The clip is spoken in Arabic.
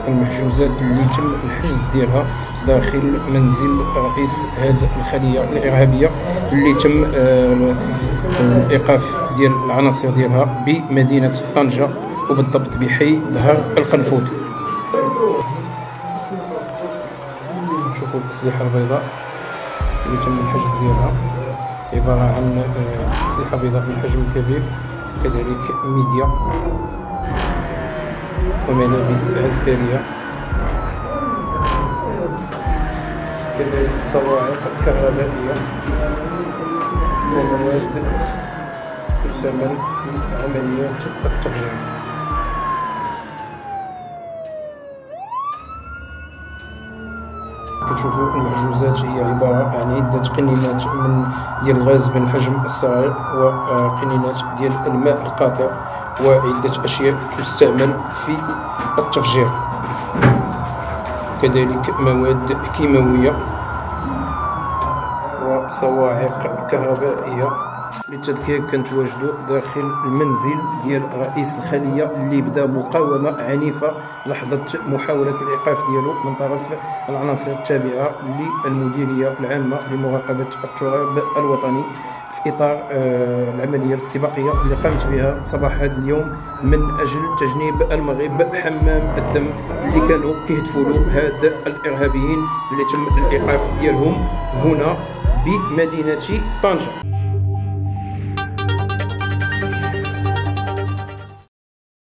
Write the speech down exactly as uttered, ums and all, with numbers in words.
المحجوزات اللي تم الحجز ديالها داخل منزل رئيس هذه الخلية الإرهابية اللي تم الإيقاف ديال العناصر ديالها بمدينة طنجة وبالضبط بحي ظهر القنفذ. شوفوا الأسلحة البيضاء اللي تم الحجز ديالها، عبارة عن أسلحة بيضاء من حجم كبير، كذلك ميديا وملابس عسكرية، كذلك صواعق كهربائية ومواد تستعمل في عمليات التفجير. كتشوفوا المحجوزات هي عبارة عن عدة قنينات من ديال الغاز بالحجم الصغير وقنينات ديال الماء القاطع وعدة أشياء تستعمل في التفجير، كذلك مواد كيماوية وصواعق كهربائية. للتذكير كنتواجدوا داخل المنزل ديال رئيس الخلية اللي بدا مقاومة عنيفة لحظة محاولة الإيقاف ديالو من طرف العناصر التابعة للمديرية العامة لمراقبة التراب الوطني في إطار العملية الاستباقية اللي قامت بها صباح هذا اليوم من أجل تجنيب المغرب حمام الدم اللي كانوا كيهدفوا له هاد الإرهابيين اللي تم الإيقاف ديالهم هنا بمدينة طنجة.